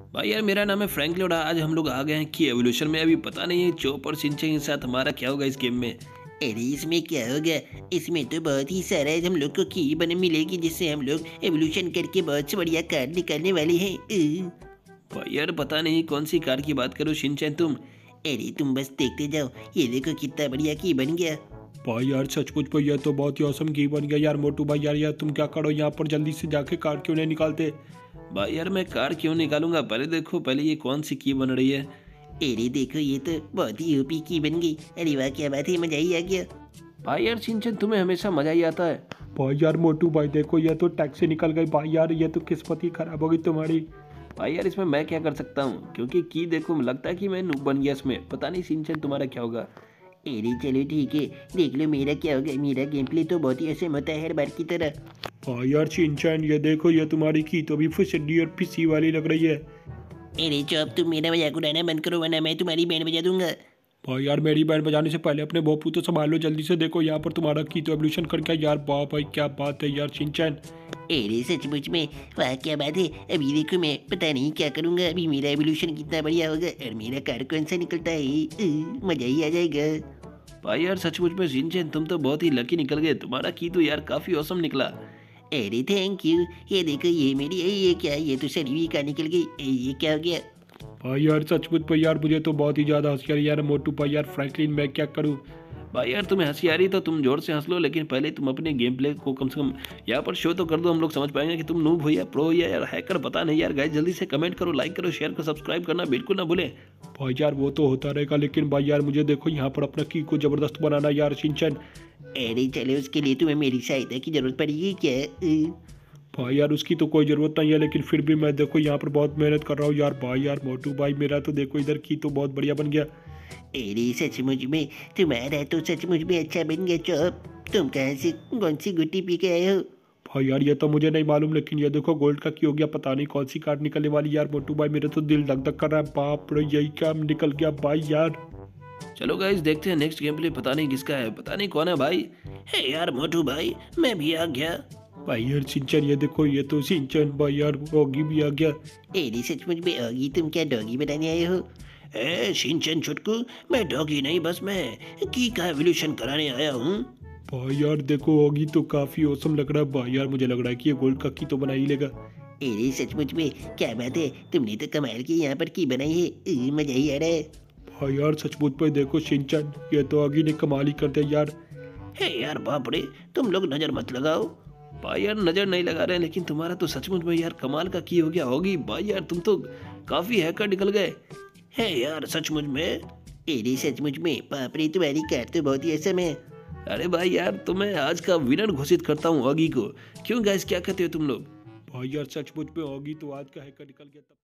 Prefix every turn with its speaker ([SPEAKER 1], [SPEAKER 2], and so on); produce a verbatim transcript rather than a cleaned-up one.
[SPEAKER 1] भाई यार मेरा नाम है फ्रैंकलिन और आज हम लोग आ गए हैं की एवोल्यूशन में। अभी पता नहीं है चोप और सिंचन के साथ हमारा क्या होगा इस गेम में।
[SPEAKER 2] अरे इसमें क्या होगा। इसमें तो बहुत ही सारा हम लोग को की बने मिलेगी जिससे हम लोग एवोल्यूशन करके बहुत से बढ़िया कार निकालने वाले हैं। अ,
[SPEAKER 1] भाई यार पता नहीं कौन सी कार की बात करो शिनचैन तुम।
[SPEAKER 2] अरे तुम बस देखते जाओ, ये देखो कितना बढ़िया की बन गया।
[SPEAKER 3] भाई यार सचमुच भाई ये तो बहुत ही औसम की बन गया यार। मोटू भाई यार यार तुम क्या करो यहाँ पर, जल्दी से जाके कार क्यों नहीं निकालते।
[SPEAKER 1] भाई यार मैं कार क्यों निकालूंगा, पहले देखो पहले ये कौन सी की बन रही है।
[SPEAKER 2] अरे देखो ये तो बहुत ही यूपी की बन गई। अरे वाह क्या बात है, मजा ही आ गया।
[SPEAKER 1] भाई यार शिनचैन तुम्हें हमेशा मजा ही आता है।
[SPEAKER 3] भाई यार मोटू भाई देखो ये तो टैक्सी निकल गई। भाई यार ये तो किस्मत ही खराब हो गई तुम्हारी।
[SPEAKER 1] भाई यार इसमें मैं क्या कर सकता हूँ, क्योंकि की देखो लगता है कि मैं नूब बन गया इसमें। पता नहीं शिनचैन तुम्हारा क्या होगा।
[SPEAKER 2] अरे चलो ठीक है, देख लो मेरा क्या होगा। मेरा गेम प्ले तो बहुत ही असम होता है हर बार की तरह।
[SPEAKER 3] भाई यार शिनचैन ये देखो ये तुम्हारी की तो भी फिसड्डी और फिसी वाली लग रही है।
[SPEAKER 2] अरे चुप, तुम मेरा मजाक उड़ाना बंद करो वरना मैं तुम्हारी बैंड बजा दूंगा।
[SPEAKER 3] भाई यार मेरी बैंड बजाने से पहले अपने भोपू तो संभाल लो जल्दी से। देखो यहाँ पर तुम्हारा की तो एवोल्यूशन कर गया यार। वाह भाई क्या बात है यार शिनचैन।
[SPEAKER 2] अरे सचमुच में वाह क्या बात है। अभी देखो मैं पता नहीं क्या करूंगा। अभी मेरा एवोल्यूशन कितना बढ़िया होगा और मेरा कार कौन सा निकलता है। अ, मजा ही आ जाएगा।
[SPEAKER 1] भाई यार सचमुच में शिनचैन तुम तो बहुत ही लकी निकल गए, तुम्हारा की तो यार काफी औसम निकला।
[SPEAKER 2] अरे थैंक यू। ये देखो ये मेरी, ये क्या, ये तो सड़ी हुई कार निकल गई। ए, ये क्या हो गया।
[SPEAKER 3] भाई यार सचमुच भाई यार मुझे तो बहुत ही ज़्यादा हंसी आ रही है यार। मोटू भाई यार फ्रैंकलिन मैं क्या करूँ।
[SPEAKER 1] भाई यार तुम्हें हंसी आ रही तो तुम जोर से हंस लो, लेकिन पहले तुम अपने गेम प्ले को कम से कम यहाँ पर शो तो कर दो। हम लोग समझ पाएंगे कि तुम नूब हो या प्रो हो या यार हैकर, पता नहीं यार। गाइस जल्दी से कमेंट करो, लाइक करो, शेयर करो, सब्सक्राइब करना बिल्कुल ना भूलें।
[SPEAKER 3] भाई यार वो तो होता रहेगा, लेकिन भाई यार मुझे देखो यहाँ पर अपना की को ज़बरदस्त बनाना यार शिनचैन।
[SPEAKER 2] अरे चलो उसके लिए तुम्हें मेरी सहायता की जरूरत पड़ेगी क्या। अ,
[SPEAKER 3] भाई यार उसकी तो कोई ज़रूरत नहीं है, लेकिन फिर भी मैं देखो यहाँ पर बहुत मेहनत कर रहा हूँ यार। भाई यार मोटू भाई मेरा तो देखो इधर की तो बहुत बढ़िया बन गया।
[SPEAKER 2] अरे सचमुच में तुम्हारा तो सचमुच में अच्छा बन गया। चुप, तुम कहाँ से कौन सी गुट्टी पी के आए हो।
[SPEAKER 3] भाई यार ये तो मुझे नहीं मालूम, लेकिन ये देखो गोल्ड का की हो गया। पता नहीं कौन सी कार्ड निकलने वाली यार। मोटू भाई मेरे तो दिल धक धक कर रहा है। बाप रे यही क्या निकल गया भाई यार।
[SPEAKER 1] चलो गाइस देखते हैं नेक्स्ट गेम प्ले, पता नहीं किसका है, पता नहीं कौन है भाई।
[SPEAKER 2] हे यार मोटू भाई मैं भी आ गया।
[SPEAKER 3] भाई यार शिनचैन ये देखो ये तो शिनचैन। भाई यार ऑगी भी आ गया।
[SPEAKER 2] अरे सचमुच में होगी, तुम क्या डॉगी बनाने आए हो। ए शिनचैन छुटकू, मैं डॉगी नहीं बस मैं की का एवोल्यूशन कराने आया हूँ।
[SPEAKER 3] भाई यार देखो ऑगी तो काफ़ी औसम लग रहा है। भाई यार मुझे लग रहा है कि ये गोल्ड का की तो बना ही लेगा।
[SPEAKER 2] अरे सचमुच में क्या बात है, तुमने तो कमाल की यहाँ पर की बनाई है। अ, मजा ही आ रहा है।
[SPEAKER 3] भाई यार सचमुच पे देखो शिनचैन ये तो ऑगी ने कमाल ही कर दिया यार।
[SPEAKER 2] हे यार बाप रे, तुम लोग नजर मत लगाओ।
[SPEAKER 1] भाई यार नजर नहीं लगा रहे, लेकिन तुम्हारा तो सचमुच में यार कमाल का की हो गया होगी। भाई यार तुम तो काफी हैकर निकल गए।
[SPEAKER 2] है यार सचमुच में। अरे सचमुच में बाप रे, तुम्हारी कार तो बहुत ही असम है।
[SPEAKER 1] अरे भाई यार तुम्हें आज का विनर घोषित करता हूँ ऑगी को। क्यों गाइस क्या कहते हो तुम लोग।
[SPEAKER 3] भाई यार सचमुच पे ऑगी तो आज का हैकर निकल गया तब।